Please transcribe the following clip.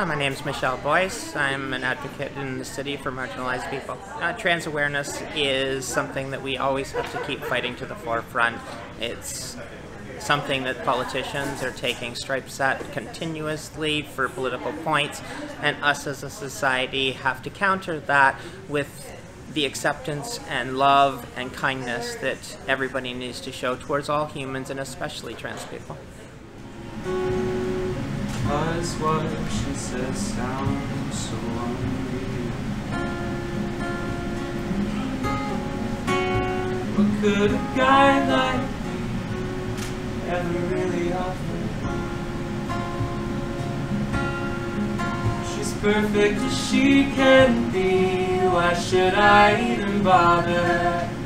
My name is Michelle Boyce. I'm an advocate in the city for marginalized people. Trans awareness is something that we always have to keep fighting to the forefront. It's something that politicians are taking stripes at continuously for political points, and us as a society have to counter that with the acceptance and love and kindness that everybody needs to show towards all humans, and especially trans people. Cause what she says sounds so unreal. What could a guy like me ever really offer? She's perfect as she can be. Why should I even bother?